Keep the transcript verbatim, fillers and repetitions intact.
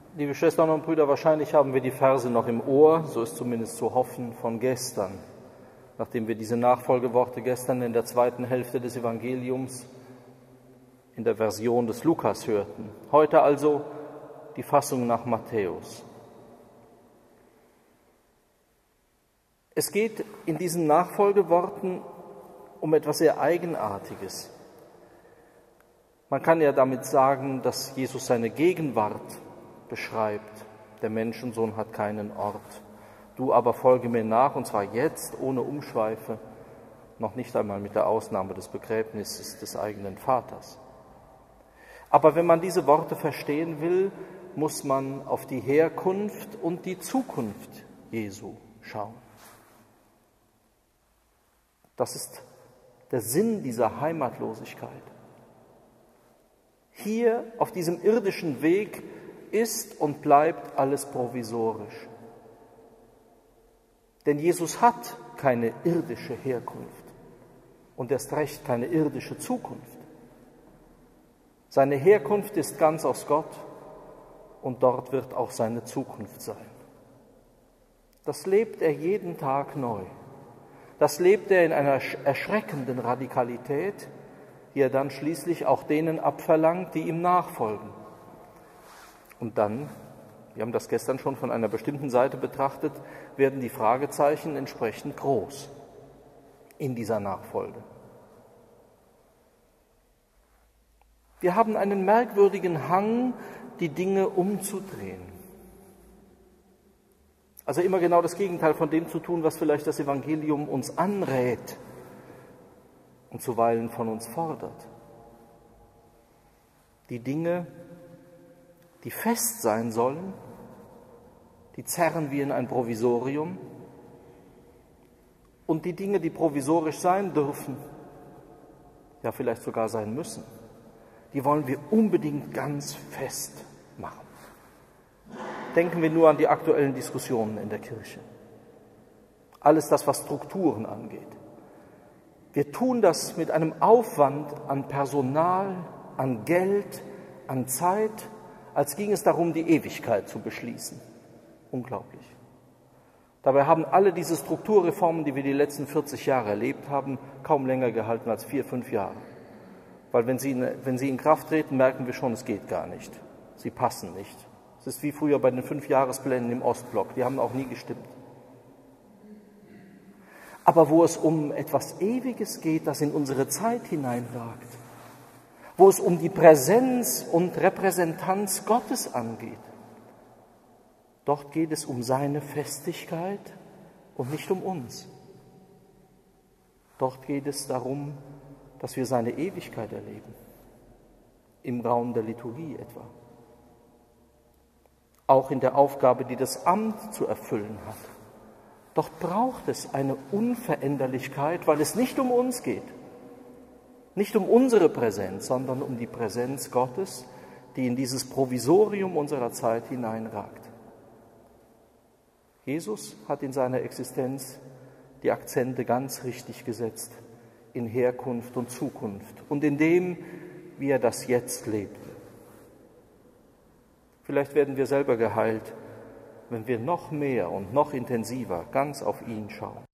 Liebe Schwestern und Brüder, wahrscheinlich haben wir die Verse noch im Ohr, so ist zumindest zu hoffen, von gestern, nachdem wir diese Nachfolgeworte gestern in der zweiten Hälfte des Evangeliums in der Version des Lukas hörten. Heute also die Fassung nach Matthäus. Es geht in diesen Nachfolgeworten um etwas sehr Eigenartiges. Man kann ja damit sagen, dass Jesus seine Gegenwart beschreibt. Der Menschensohn hat keinen Ort. Du aber folge mir nach, und zwar jetzt, ohne Umschweife, noch nicht einmal mit der Ausnahme des Begräbnisses des eigenen Vaters. Aber wenn man diese Worte verstehen will, muss man auf die Herkunft und die Zukunft Jesu schauen. Das ist der Sinn dieser Heimatlosigkeit. Hier auf diesem irdischen Weg ist und bleibt alles provisorisch. Denn Jesus hat keine irdische Herkunft und erst recht keine irdische Zukunft. Seine Herkunft ist ganz aus Gott und dort wird auch seine Zukunft sein. Das lebt er jeden Tag neu. Das lebt er in einer erschreckenden Radikalität, die er dann schließlich auch denen abverlangt, die ihm nachfolgen. Und dann, wir haben das gestern schon von einer bestimmten Seite betrachtet, werden die Fragezeichen entsprechend groß in dieser Nachfolge. Wir haben einen merkwürdigen Hang, die Dinge umzudrehen. Also immer genau das Gegenteil von dem zu tun, was vielleicht das Evangelium uns anrät und zuweilen von uns fordert. Die Dinge, die fest sein sollen, die zerren wir in ein Provisorium, und die Dinge, die provisorisch sein dürfen, ja vielleicht sogar sein müssen, die wollen wir unbedingt ganz fest machen. Denken wir nur an die aktuellen Diskussionen in der Kirche. Alles das, was Strukturen angeht. Wir tun das mit einem Aufwand an Personal, an Geld, an Zeit, als ging es darum, die Ewigkeit zu beschließen. Unglaublich. Dabei haben alle diese Strukturreformen, die wir die letzten vierzig Jahre erlebt haben, kaum länger gehalten als vier, fünf Jahre. Weil wenn sie, wenn sie in Kraft treten, merken wir schon, es geht gar nicht. Sie passen nicht. Es ist wie früher bei den Fünfjahresplänen im Ostblock. Die haben auch nie gestimmt. Aber wo es um etwas Ewiges geht, das in unsere Zeit hineinragt, wo es um die Präsenz und Repräsentanz Gottes angeht, dort geht es um seine Festigkeit und nicht um uns. Dort geht es darum, dass wir seine Ewigkeit erleben, im Raum der Liturgie etwa. Auch in der Aufgabe, die das Amt zu erfüllen hat. Doch braucht es eine Unveränderlichkeit, weil es nicht um uns geht. Nicht um unsere Präsenz, sondern um die Präsenz Gottes, die in dieses Provisorium unserer Zeit hineinragt. Jesus hat in seiner Existenz die Akzente ganz richtig gesetzt in Herkunft und Zukunft und in dem, wie er das jetzt lebte. Vielleicht werden wir selber geheilt, wenn wir noch mehr und noch intensiver ganz auf ihn schauen.